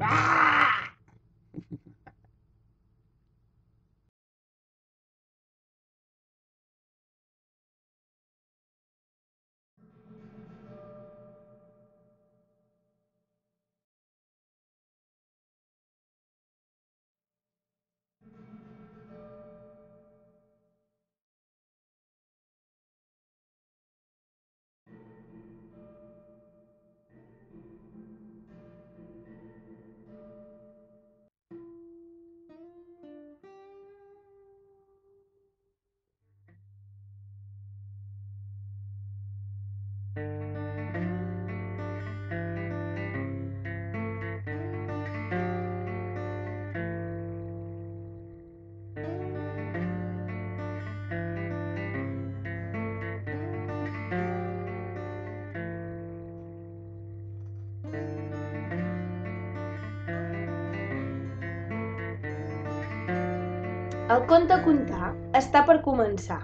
El conte a contar està per començar.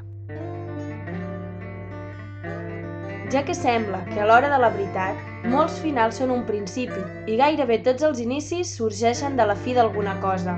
Ja que sembla que a l'hora de la veritat, molts finals són un principi i gairebé tots els inicis sorgeixen de la fi d'alguna cosa.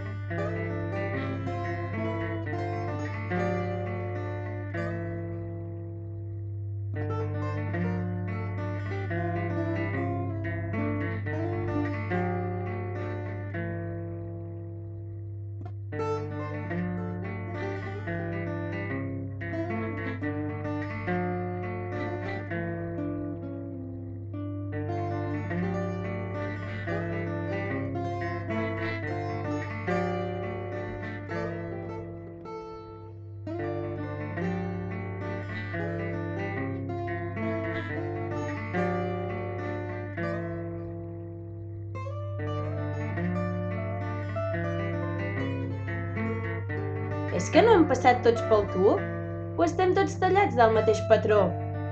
És que no hem passat tots pel tub? O estem tots tallats del mateix patró?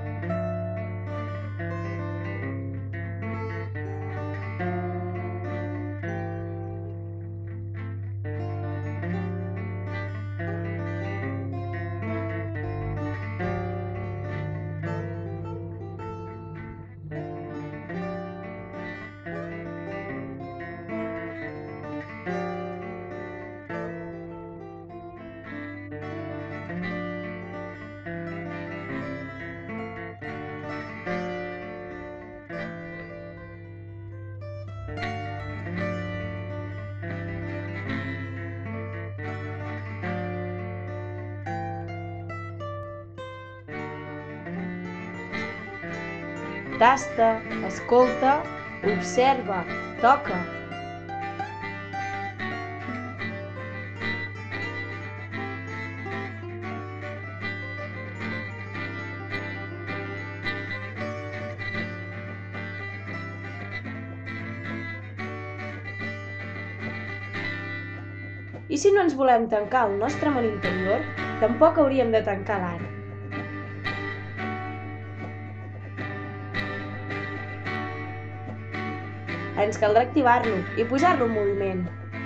Tasta, escolta, observa, toca. I si no ens volem tancar el nostre món interior, tampoc hauríem de tancar l'ara. Ens caldrà activar-lo i posar-lo en moviment.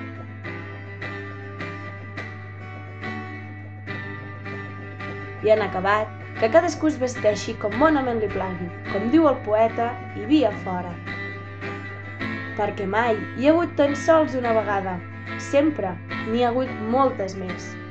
I en acabat, que cadascú es vesteixi com bonament li plagui, com diu el poeta, i via fora. Perquè mai hi ha hagut tan sols una vegada, sempre n'hi ha hagut moltes més.